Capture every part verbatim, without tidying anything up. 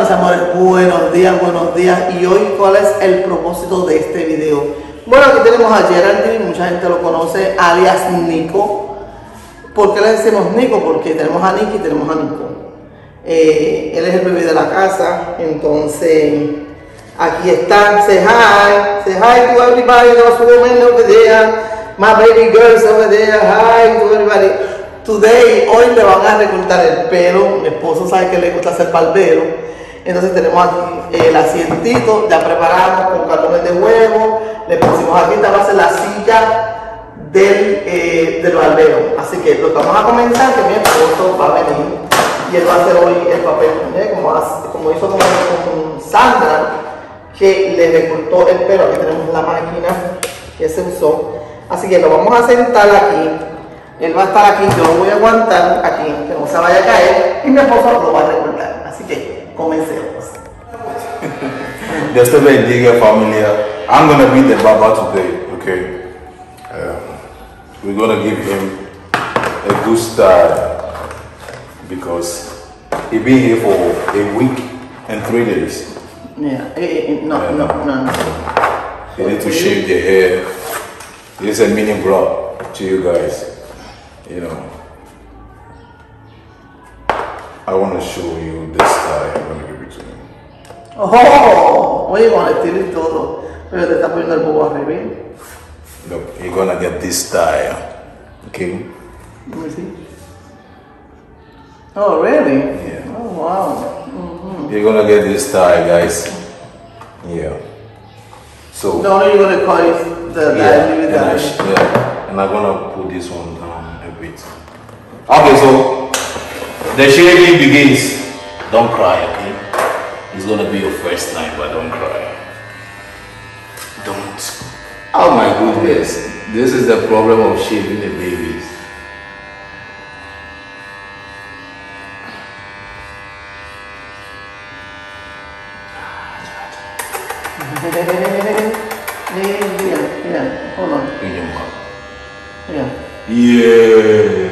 mis amores, buenos días, buenos días. Y hoy, ¿cuál es el propósito de este video? Bueno, aquí tenemos a Geraldine, mucha gente lo conoce, alias Nico. ¿Por qué le decimos Nico? Porque tenemos a Nicky y tenemos a Nico. Eh, él es el bebé de la casa, entonces aquí está. Say hi, say hi to everybody, those women over there, my baby girls over there, hi to everybody. Today, hoy le van a recortar el pelo. Mi esposo sabe que le gusta hacer barbero. Entonces tenemos aquí el asientito, ya preparamos con cartones de huevo. Le pusimos aquí, esta va a ser la silla del, eh, del barbero. Así que lo que vamos a comenzar, que mi esposo va a venir y él va a hacer hoy el papel, ¿eh? como, hace, como hizo con, con Sandra, que le recortó el pelo. Aquí tenemos la máquina que se usó. Así que lo vamos a sentar aquí. Él va a estar aquí, yo lo voy a aguantar aquí, que no se vaya a caer, y mi esposo lo va a recordar. Así que comencemos. Dios te bendiga, familia. I'm gonna be the Baba today, okay? Um, we're gonna give him a good start because he been here for a week and three days. Yeah, eh, eh, no, yeah. no, no, no. You need to shave the hair. This is a mini vlog to you guys. You know, I want to show you this style. I'm going to give it to him. Oh, oye, con el estilo y todo. Pero te está poniendo el bobo al revés. Look, you're going to get this style. Okay? Let me see. Oh, really? Yeah. Oh, wow. Mm-hmm. You're going to get this style, guys. Yeah. So. No, you're going to cut it. The, yeah, the, and the, I, yeah. And I'm going to put this one down. Okay, so the shaving begins. Don't cry, okay? It's gonna be your first time, but don't cry. Don't. Oh my goodness. This is the problem of shaving the babies. yeah, yeah, hold on. In your mouth. Yeah. Yeah.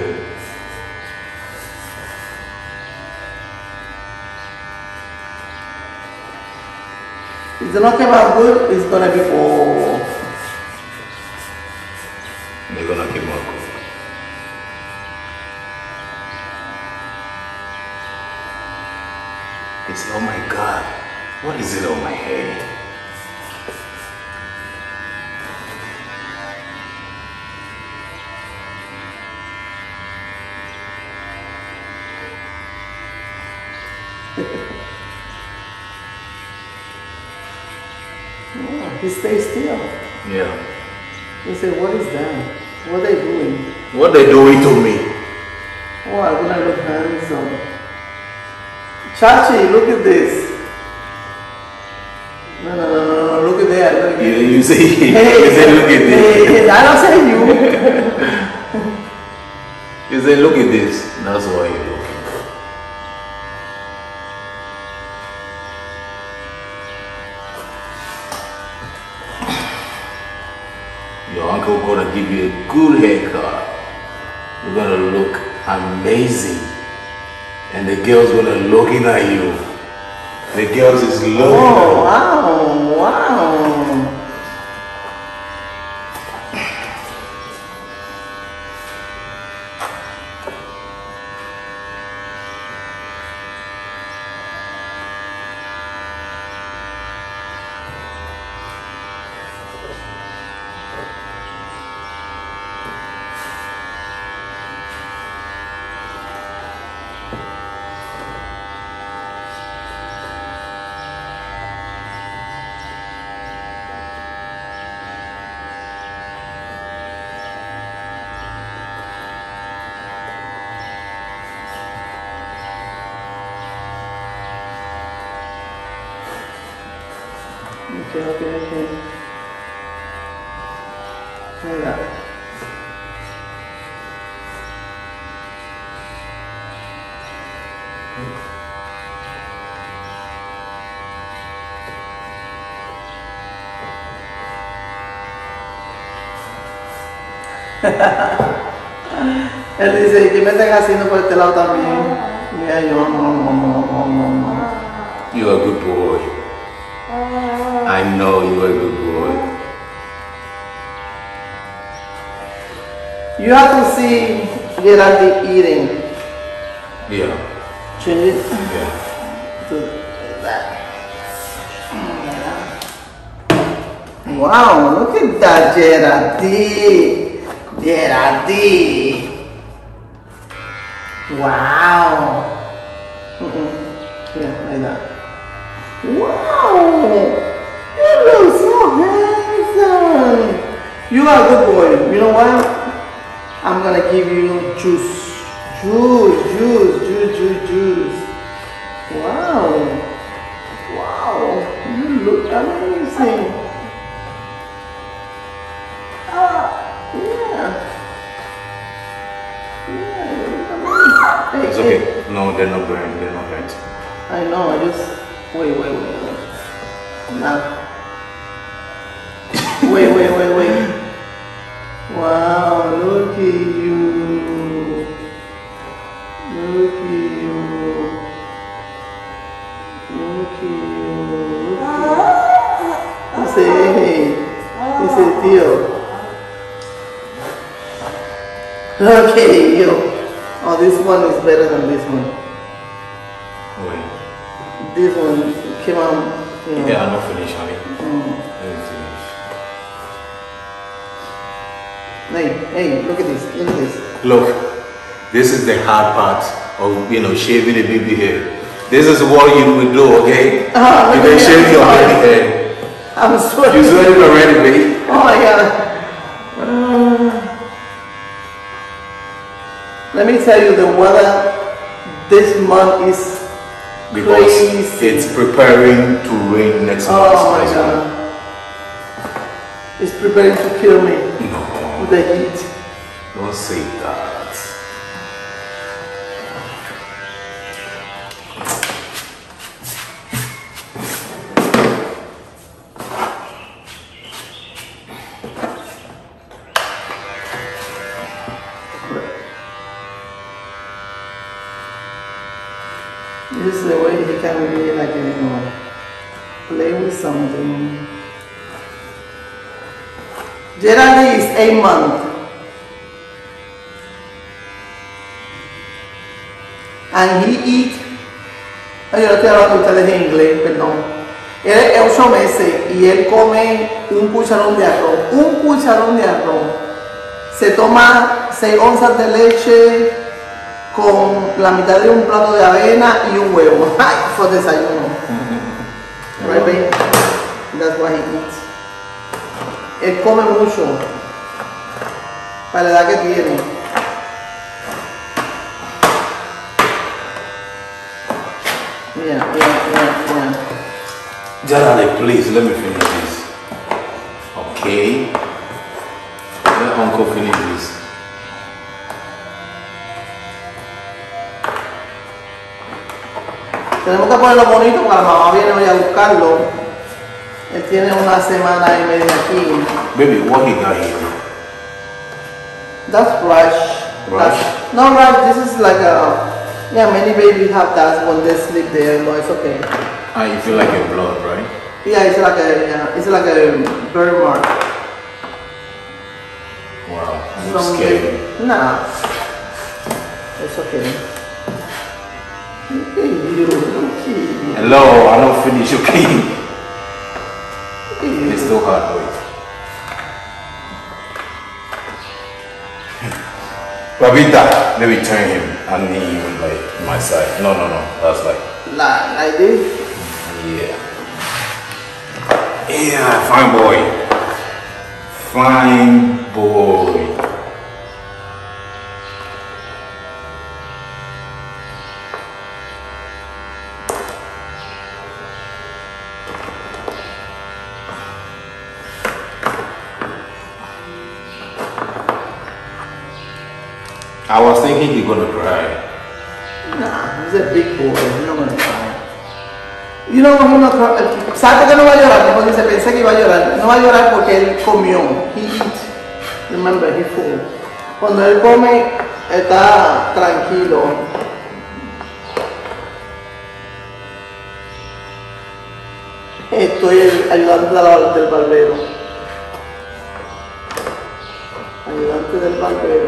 If it's not come out good, it's gonna be for. They're gonna come out good. It's, oh my God, what is it on my head? Yeah, he stays still. Yeah. He said, what is that? What are they doing? What they doing to me? Oh, I wanna look handsome. Chachi, look at this. No, no, no, no, no, look at that. Look at You, this. you say, Hey, you say, look at this. Hey, I don't say you. You say, look at this. That's why you're looking. Your uncle gonna give you a good haircut. You're gonna look amazing. And the girls gonna looking at you. The girls is looking Oh, at you. wow, wow. Okay, okay, okay. Mira. Él dice, ¿y qué me están haciendo por este lado también? Mira, yo, no, no, no, no, no, no. You're a good boy. I know you're a good boy. You have to see Geraldine eating. Yeah. Change it Yeah. to that. Wow, look at that, Geraldine. Geraldine. Wow. Mm-mm. Yeah, like that. Wow. You look so handsome. You are a good boy. You know what? I'm gonna give you juice. Juice, juice, juice, juice, juice. Wow. Wow. You look amazing. Ah, yeah. Yeah, you look amazing. Hey, It's hey. okay. No, they're not burnt. They're not burnt. I know, I just wait, wait, wait, wait. Now. Wait, wait, wait, wait. Wow, look at you. Look at you. Look at you. Look at you. He said, hey. He said, Theo. Look at you. Oh, this one is better than this one. Wait. This one came out, you know. Yeah, I'm not finished, honey. Mm. Let me finish. Hey, hey, look at this, look at this. Look, this is the hard part of, you know, shaving a baby hair. This is what you will do, okay? Ah, you look can at shave me, your I'm baby sorry. hair. I'm sweating. You sweating already, baby? Oh my God. Uh, let me tell you, the weather this month is Because crazy. it's preparing to rain next month. Oh my God. It's preparing to kill me No, with the heat. don't say that. This is the way he can really like, you know, play with something. Geraldine is eight months. And he eat, ay, yo le estoy hablando a ustedes en inglés, perdón. Él es ocho meses y él come un cucharón de arroz, un cucharón de arroz. Se toma seis onzas de leche con la mitad de un plato de avena y un huevo. Ay, for desayuno. Right, babe? That's what he eats. Él come mucho para la edad que tiene. Yeah, yeah, yeah, yeah. Jarade, please let me finish this. Okay. Let Uncle finish this. Tenemos que ponerlo bonito porque la mamá viene hoy a buscarlo. Él tiene una semana y media aquí. Baby, what he got here? That's rush. Rush? That's, no rush, this is like a, yeah, many babies have that when they sleep there, but it's okay. Ah, you feel like your blood, right? Yeah, it's like a, yeah, it's like a burn mark. Wow, I'm From scared. the- Nah, it's okay. Look at you, look at you. Hello, I don't finish, okay? Look at you. It's still hard, wait. Babita, let me turn him. I need him like my side. No, no, no. That's like, Like, like this. yeah. Yeah, fine boy. Fine boy. I was thinking he's gonna cry. Nah, he's a big boy, he's not gonna cry. You know, he's not cry. ¿Sabe que no va a llorar? Porque se pensé que iba a llorar. No va a llorar porque él comió. He eat. Remember, he full. Cuando él come, está tranquilo. Estoy ayudante del barbero. Ayudante del barbero.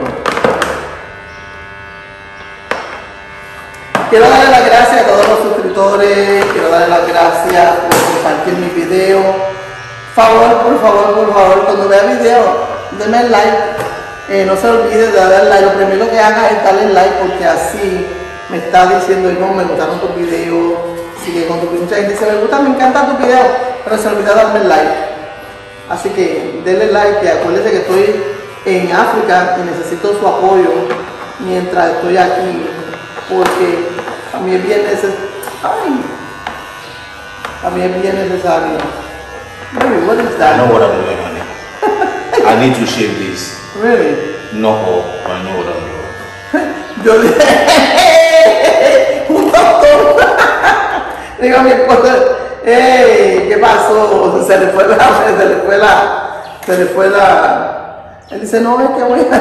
Quiero darle las gracias a todos los suscriptores, quiero darle las gracias por compartir mis videos. Favor, por favor, por favor, cuando vea el video, denme el like. Eh, no se olvide de darle like. Lo primero que haga es darle like porque así me está diciendo, no, me gustaron tus videos. Así que cuando mucha gente dice, me gusta, me encantan tus videos, pero se olvida darme el like. Así que denle like, que acuérdense que estoy en África y necesito su apoyo mientras estoy aquí, porque a mí es bien necesario. Ay, a mí es bien necesario. Baby, what is that? I know what I'm doing, honey. I need to shave this. Really? No, I know what I'm doing. Yo dije, un doctor. Digo a mi esposa, hey, ¿qué pasó? Se le fue la, se le fue la, se le fue la. Él dice, no, es que voy a.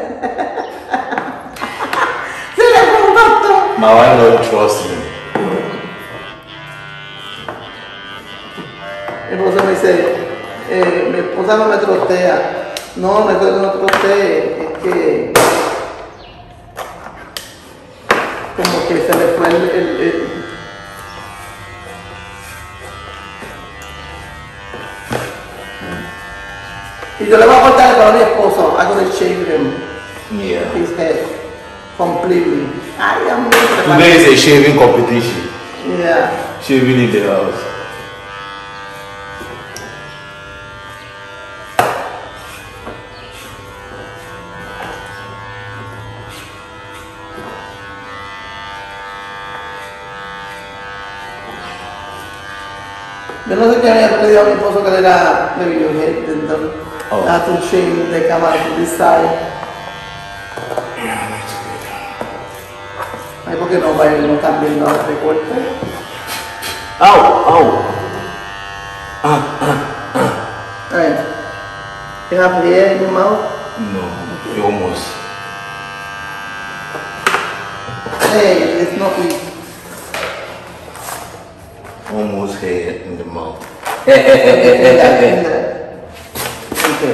Se le fue un doctor. My wife don't trust me. Mi esposa me dice, eh, mi esposa no me trostea. No, no es que no trostee, es que como que se le fue el, el, el y yo le voy a cortar el pelo a mi esposo. I'm gonna shave him. Yeah. His head completely. Ay, Dios mío. Today is a shaving competition. Yeah. Shaving in the house. Yo no sé qué había pedido a mi esposo que le era de videohead, dental. Oh. That's a shame de cámara to this side. Ay, porque no, vaya, no están viendo el recorte. Ow, ow. Ah, ah, ah. Alright. You have hair in your mouth? No, almost. Hey, it's not easy. Almost hair in the mouth. Hey, hey, hey, hey, hey, hey. Okay.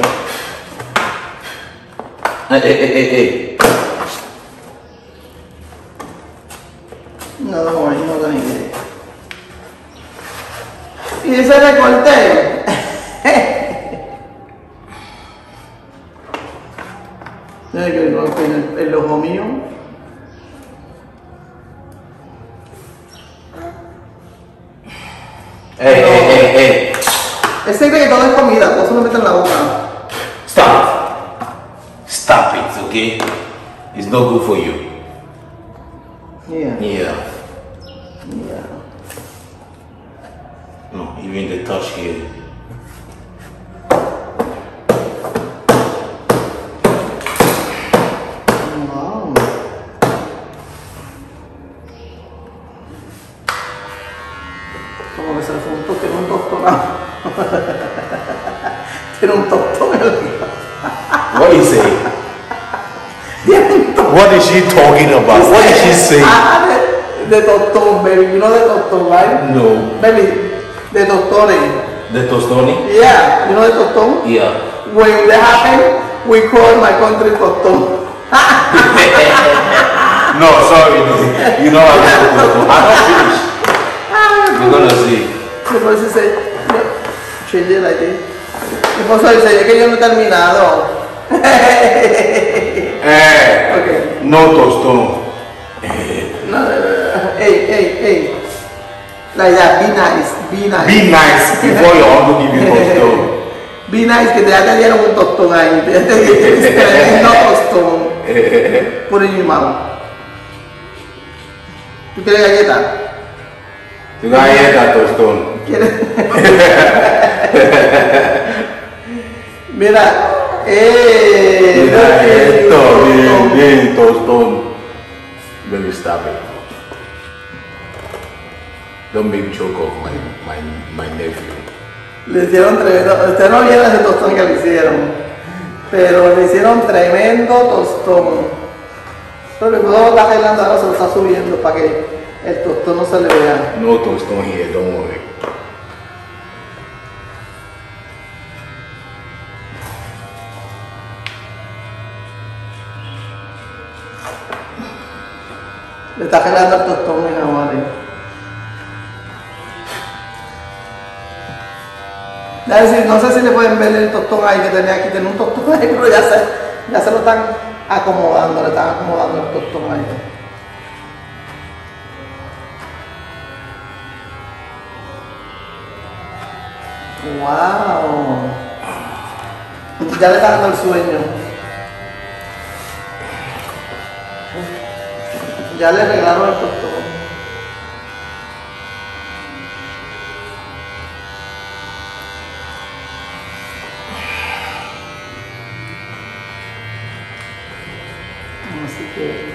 Hey, hey, hey, hey, hey. No, don't worry, you're not gonna get it. Y ese recorte. Mira que no tiene el ojo mío. Hey, hey, hey, hey. Él siente que todo es comida, todo se lo mete en la boca. Stop. Stop it, okay? It's not good for you. Yeah. Yeah. Yeah. No, even the touch here. Wow. Como que se le fue un toque, tiene un doctorado. Tiene un tostón en el oído. What is it? Tiene un tostón. What is she talking about? What did she say? Ah, de, de tostón, baby. You know de tostón, right? No. Baby, de doctores. The tostoni? Yeah, you know de tostón? Yeah. When that happen, we call my country tostón. No, sorry. You know I don't I'm not finished. You're gonna see. Mi esposo dice, no, change it like this. Mi esposo dice, es que yo no he terminado. Eh, Okay. no tostón. No, no, no, no. Hey, hey, hey. Like that, be nice, be nice. Be nice before your uncle give you tostón. Be nice, que ya te dieron un tostón ahí. Ya te dieron no tostón. Put it in your mouth. ¿Tú quieres galleta? Tu galleta tostón. ¿Quieres? Mira, eh. Mira esto, bien, tostón. bien, tostón. Baby, stop it. Don't make joke of my, my, my nephew. Le hicieron tremendo. Usted no viera ese tostón que le hicieron, pero le hicieron tremendo tostón. Pero el juego está arreglando, ahora se lo está subiendo para que el tostón no se le vea. No tostón here, don't worry. Le está quedando el tostón en Amari. No sé si le pueden ver el tostón ahí que tenía aquí, tiene un tostón ahí, pero ya se, ya se lo están acomodando, le están acomodando el tostón ahí. Wow. Ya le está dando el sueño. Ya le regalaron el tostón. Así que...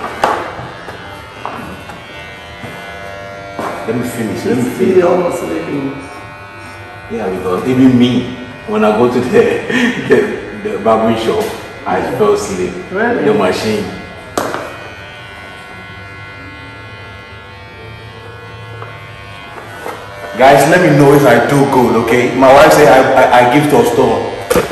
Let me finish. Let me This finish. video almost sleeping. Yeah, because even me, when I go to the the, the barber shop, I fell asleep. Really? The machine. Guys, let me know if I do good, okay? My wife said I, I, I give to a store.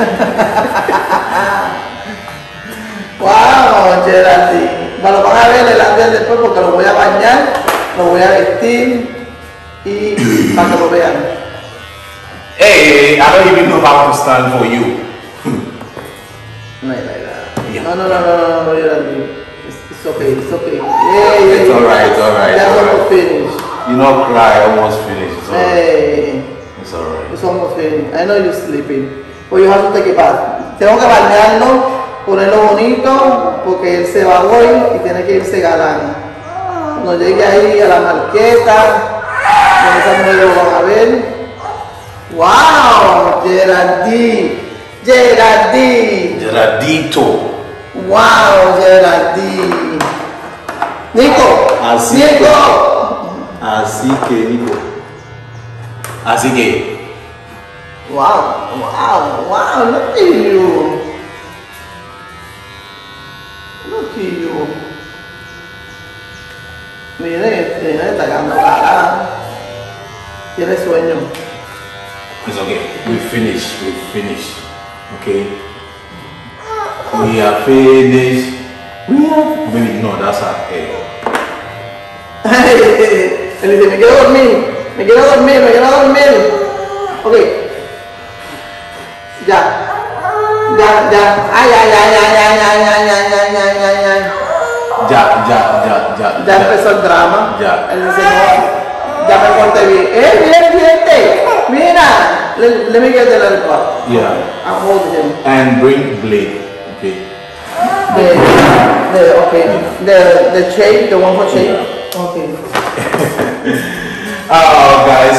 Wow, Geraldine. Me lo van a ver el antes después porque lo voy a bañar, lo voy a vestir y para que lo vean. Hey, I don't even know how to stand for you. No, no, no. Yeah. No, no, no, no, no, no, Geraldine. It's, it's okay, it's okay. Yeah, yeah, It's alright, it's alright. That's Alright. almost finished. You know, cry, almost finished. It's alright. Hey, It's alright. it's almost finished. I know you're sleeping. But you have to take a bath. Tengo que bañarlo, ponerlo bonito, porque él se va hoy y tiene que irse galán. Cuando llegue ahí a la marqueta, donde esa mujer lo van a ver. ¡Wow! Geraldine. Geraldine. Gerardito. ¡Wow, Geraldine! Nico. Así Nico. Así que, Nico. Así que. Wow, wow, wow, look at you. Look at you. Mire, este, mire, está quedando cara. Tiene sueño. It's okay. We finished. We finished. Okay. We are finished. We are. Baby, no, that's our hair. Él dice, me quiero dormir, me quiero dormir, me quiero dormir. Ok. Ya. Ya, ya. Ay, ay, ay, ay, ay, ay, ay, ay, ay, ay, ay, ay. Ya, ya, ya, ya. Ya empezó el drama. Ya. Él dice, no, ya me corté bien. ¡Eh, mira el diente! ¡Mira! Let, let me get the lollipop. Yeah. I'll hold him. And bring blade. Okay. The, the, okay. The, the shape, the one for shape. Okay. Oh, guys.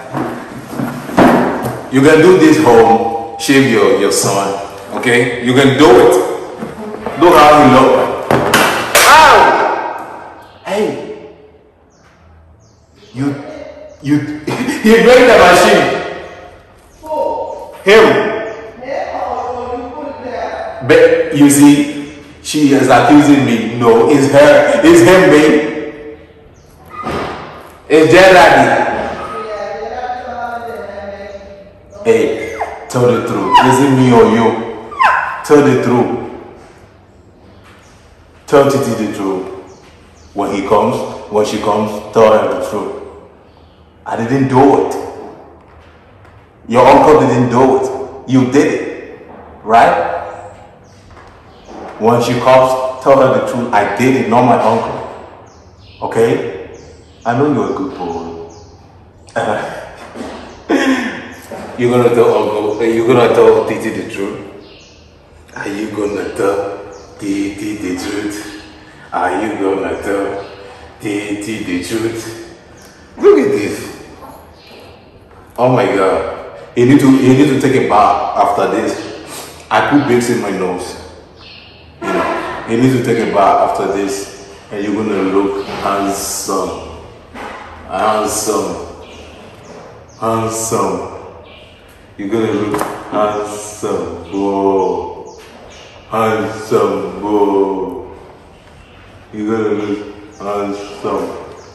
You can do this home. Shave your, your son. Okay? You can do it. Look how he look. Ow! Hey. You, you, he break the machine. Him. But you see, she is accusing me. No, it's her. It's him, babe. It's Geraldine. Hey, tell the truth. Is it me or you? Tell the truth. Tell Titi the truth. When he comes, when she comes, tell her the truth. I didn't do it. Your uncle didn't do it. You did it. Right? When she comes, tell her the truth. I did it, not my uncle. Okay? I know you're a good boy. You're gonna tell uncle, you're gonna tell Titi the truth? Are you gonna tell Titi the truth? Are you gonna tell Titi the truth? Look at this. Oh my God. You need to, you need to take a bath after this. I put Vicks in my nose. You know, you need to take a bath after this, and you're gonna look handsome, handsome, handsome. You're gonna look handsome, whoa, handsome, whoa. You're gonna look handsome,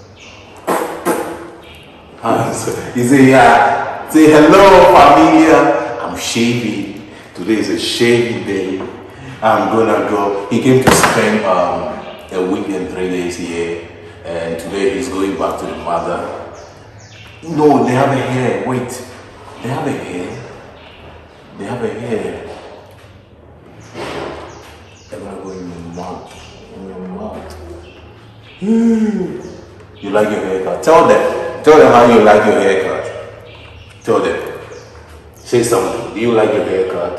handsome. You say, yeah, say hello, familia. I'm shaving. Today is a shaving day. I'm gonna go. He came to spend um, a week and three days here, and today he's going back to the mother. No, they have a hair. Wait, they have a hair. They have a hair. They're gonna go in your mouth. In your mouth. You like your haircut? Tell them. Tell them how you like your haircut. Tell them. Say something. Do you like your haircut?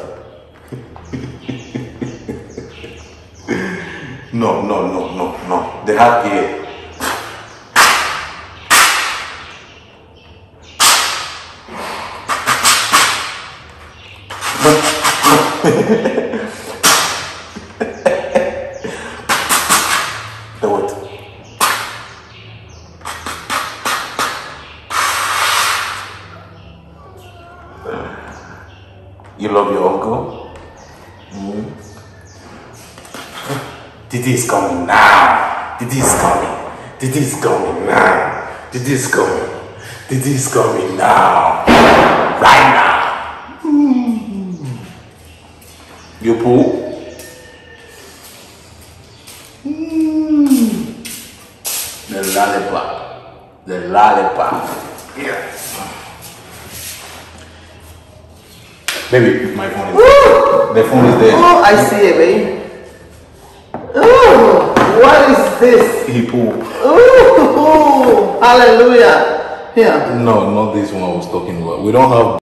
No, no, no, no, no. They have hair. The what? You love your uncle? Mm-hmm. Titi is coming now. Titi is coming. Titi is coming now. Titi is coming. Titi is coming now. Right now. Mm. You pull? Mm. The lollipop. The lollipop. Yeah. Baby, my phone is there. The phone is there. Oh, I see it, baby. Oh, what is this? He pulled. Oh, hallelujah. Yeah. No, not this one I was talking about. We don't have